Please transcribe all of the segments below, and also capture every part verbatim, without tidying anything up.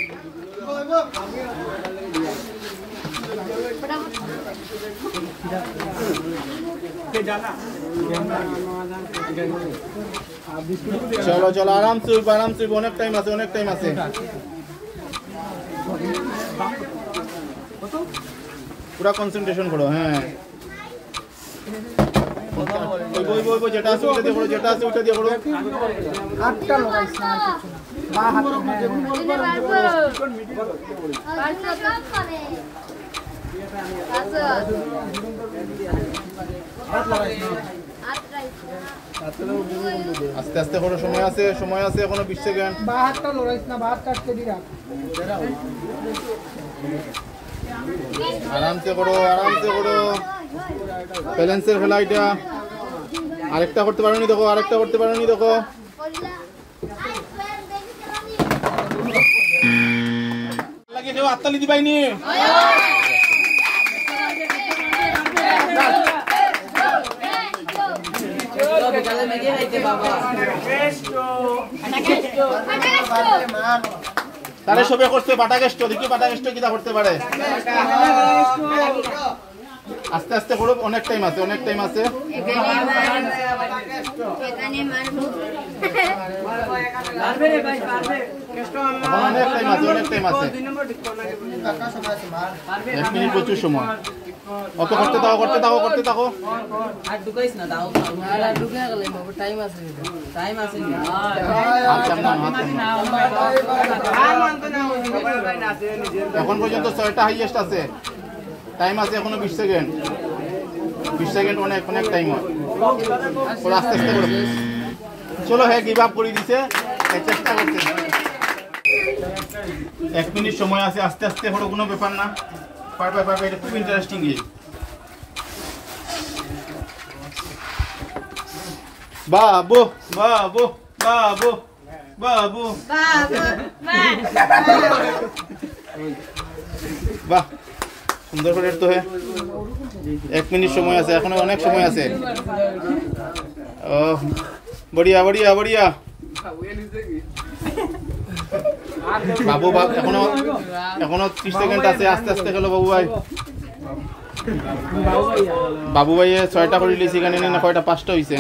চলো চলো আরাম সে আরাম সে অনেক টাইম আছে অনেক টাইম আছে পুরা কনসেন্ট্রেশন করো হ্যাঁ ওই ওই ওই যেটা আছে ওটা দিয়ে করো যেটা আছে ওটা দিয়ে করো হাতটা লাগাইছ না বা হাত আস্তে আস্তে করো সময় আছে সময় আছে এখনো বিশ সেকেন্ড বা হাতটা লড়াইছ না বা হাতটা আটকে দি রাখ আরামসে করো আরামসে করো ব্যালেন্সের খেলা এটা আরেকটা করতে পারোনি দেখো আরেকটা করতে পারোনি দেখো লাগে কেউ আত্তালি দিবাইনি তারে সবে করছে বাটা গেস্ট দেখি বাটা গেস্ট কিটা করতে পারে আস্তে আস্তে করো অনেক টাইম আছে অনেক টাইম আছে অনেক টাইম আছে অনেক টাইম আছে এক মিনিট প্রচুর সময় ওকে করতে দাও করতে দাও করতে থাকো আর ঢুকাইছ না দাও আর ঢুকে গেলে বাবু টাইম আছে টাইম আছে এখন পর্যন্ত ছয়টা হাইয়েস্ট আছে টাইম আছে এখনো বিশ সেকেন্ড বিশ সেকেন্ড অনেক অনেক টাইম হয় আস্তে আস্তে করো চলো হ্যাঁ গিভ আপ করে দিছে চেষ্টা করতে এক মিনিট সময় আছে আস্তে আস্তে হলো কোনো ব্যাপার না পারবে পারবে এটা খুব ইন্টারেস্টিং গেম বাবু বাবু বাবু বাবু বাহ সুন্দর করে তো হ্যাঁ এক মিনিট সময় আছে এখনো অনেক সময় আছে ও বড়িয়া বড়িয়া বড়িয়া বাবু বাবু এখনো এখনো ত্রিশ সেকেন্ড আছে আস্তে আস্তে খেলো বাবু ভাই বাবু ভাই ছয়টা করে লিছি এখানে না কয়টা পাঁচটা হয়েছে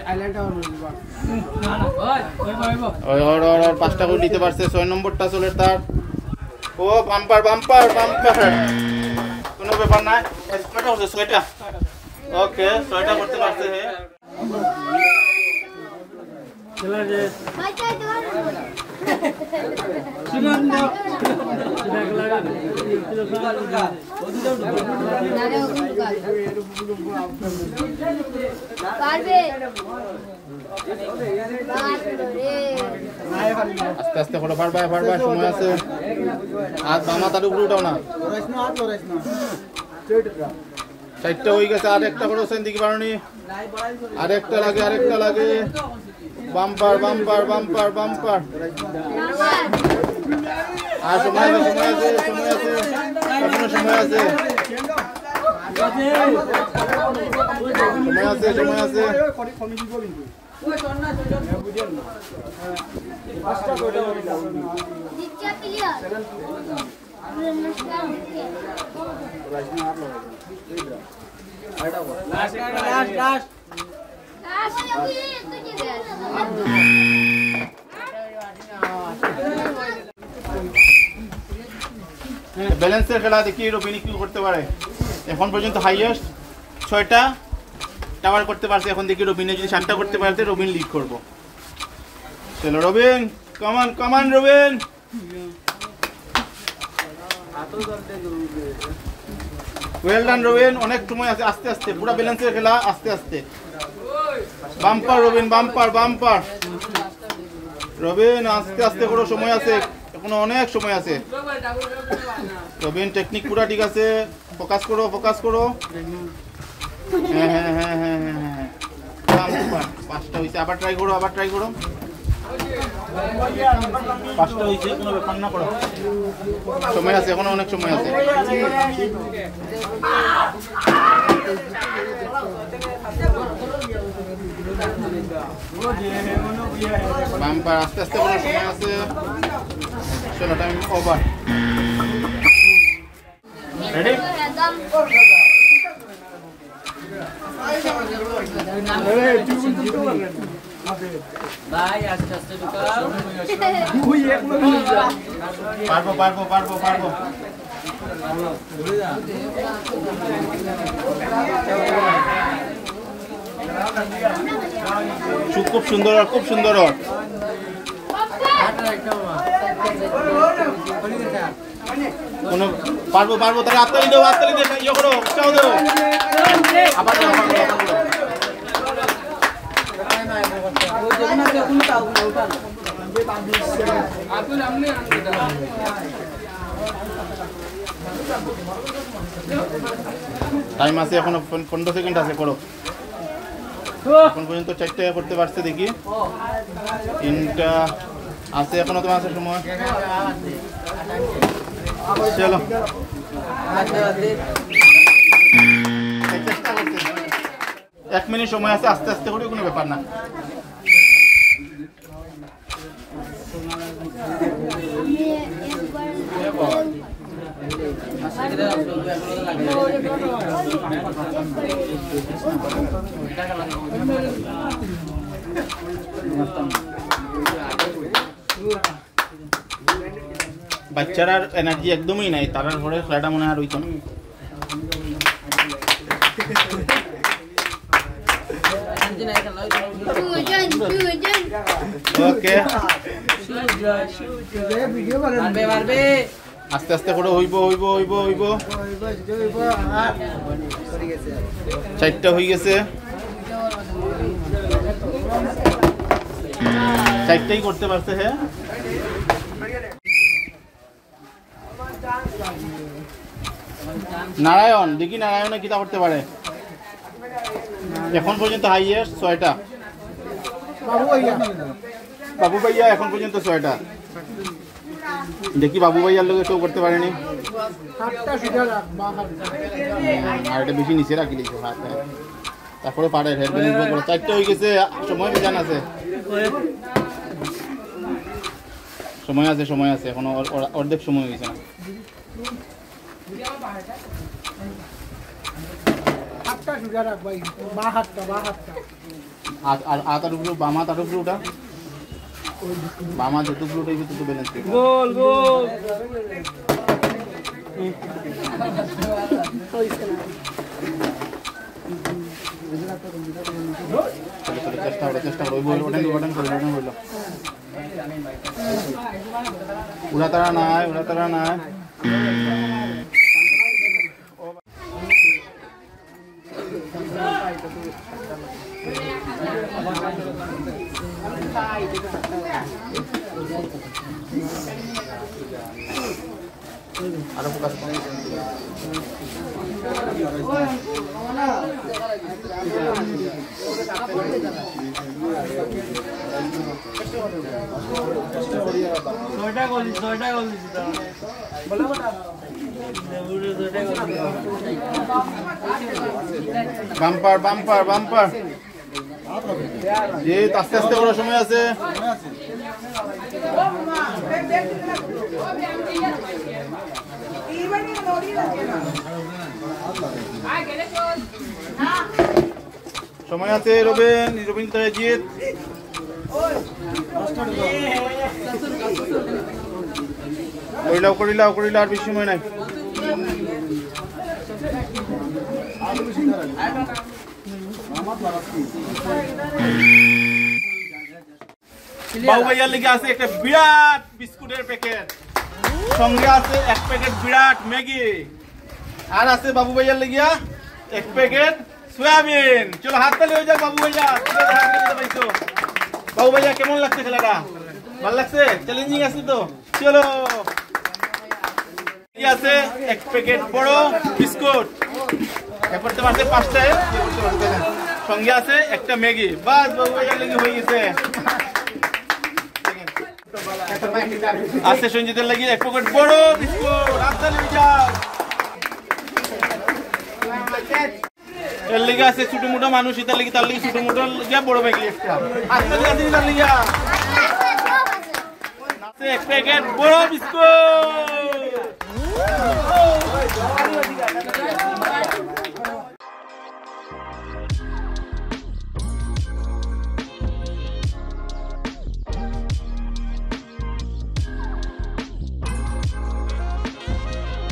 পাঁচটা করে দিতে পারছে ছয় নম্বরটা চলে তার ও বাম্পার বাম্পার বাম্পার কোনো ব্যাপার নাই ছয়টা হচ্ছে ছয়টা ওকে ছয়টা করতে পারছে হ্যাঁ চলা যে সুনন্দ দেখ লাগা নারে ওগুলো পারবে আস্তে আস্তে করে পারবা পারবা সময় আছে আর বামা তার উপরে উঠাও না লড়াইছ না আর লড়াইছ না চারটা হয়ে গেছে আর একটা করে সেন দিকে পারোনি আর একটা লাগে আর একটা লাগে বাম্পার বাম্পার বাম্পার বাম্পার আর সময় আছে সময় আছে সময় আছে এখনো সময় আছে সময় আছে সময় আছে ব্যালেন্সের খেলা দেখি রবিনি কি করতে পারে এখন পর্যন্ত হাইয়েস্ট ছয়টা টাওয়ার করতে পারছে এখন দেখি রবিনে যদি সাতটা করতে পারছে রবিন লিড করবো চলো রবিন কমান কমান রবিন ওয়েল ডান রবিন অনেক সময় আছে আস্তে আস্তে পুরো ব্যালেন্সের খেলা আস্তে আস্তে bumper robin bumper bumper robin আস্তে আস্তে করো সময় আছে এখনো অনেক সময় আছে রবিন টেকনিক পুরা ঠিক আছে ফোকাস করো ফোকাস করো হ্যাঁ হ্যাঁ হ্যাঁ হ্যাঁ হ্যাঁ পাঁচটা হয়েছে আবার ট্রাই করো আবার ট্রাই করো পাঁচটা হয়েছে কোনো ব্যাপার না করো সময় আছে এখনো অনেক সময় আছে বাম্পার আস্তে আস্তে কোনো সময় আছে চলো টাইম ওভার রেডি ভাই আস্তে আস্তে ঢুকাও পারবো পারবো পারবো পারবো খুব সুন্দর খুব সুন্দর কোনো পারবো পারবো তাহলে হাততালি দাও হাততালি দিয়ে ইয়ে করো উৎসাহ দাও আবার দাও আবার দাও টাইম আছে এখনো পনেরো সেকেন্ড আছে করো এখন পর্যন্ত চারটা করতে পারছে দেখি তিনটা আছে এখনো তোমার আছে সময় চলো এক মিনিট সময় আছে আস্তে আস্তে করে কোনো ব্যাপার না বাচ্চারার এনার্জি একদমই নাই তারার পরে খেলাটা মনে আর হইতো না ওকে আস্তে আস্তে করে হইব হইব হইব হইব চারটা হয়ে গেছে চারটাই করতে পারছে হ্যাঁ নারায়ণ দেখি নারায়ণে কিতা করতে পারে এখন পর্যন্ত হাইয়েস্ট ছয়টা বাবু ভাইয়া এখন পর্যন্ত ছয়টা দেখি বাবু ভাইয়ার লোক কেউ করতে পারেনি আর এটা বেশি নিচে রাখি দিয়েছে হাত তারপরে পারে চারটে হয়ে গেছে সময় বেজান আছে সময় আছে সময় আছে এখনো অর্ধেক সময় হয়ে গেছে না আতার উপরে বামা তার উপরে ওটা বামা যেটুকু ওটাই তত ব্যালেন্স গোল গোল চেষ্টা করো চেষ্টা করো ওই ওটা ওটা করে ওটা বললো উড়া তারা নাই উড়া তারা নাই আরো ফোকাস করো ছয়টা গোল ছয়টা গোল দিছি বলো বলো বাম্পার বাম্পার বাম্পার যে আস্তে আস্তে বড় সময় আছে সময় আছে রবিন রবিন জিৎ করিলাও করিলাও করিলাও আর বেশি সময় নাই বাবু ভাইয়ার লেগে আছে একটা বিরাট বিস্কুটের প্যাকেট সঙ্গে আছে এক প্যাকেট বিরাট ম্যাগি আর আছে বাবু ভাইয়ার লেগিয়া এক প্যাকেট সয়াবিন চলো হাত তালি হয়ে যাক বাবু ভাইয়া বাবু ভাইয়া কেমন লাগছে খেলাটা ভালো লাগছে চ্যালেঞ্জিং আছে তো চলো আছে এক প্যাকেট বড় বিস্কুট করতে পারছে পাঁচটায় সঙ্গে আছে একটা ম্যাগি বাস বাবু ভাইয়ার লেগে হয়ে গেছে আছে সঞ্জিতের লাগিয়ে এক প্যাকেট বড় বিস্কুট হাত তালি হয়ে যাক এর লিগে আছে ছোট মোটো মানুষ ইতার লিগে তার লিগে ছোট মোটো লিগে বড় ব্যাগ লিস্টটা আজকে লিগে আছে ইতার লিগে আছে এক প্যাকেট বড় বিস্কুট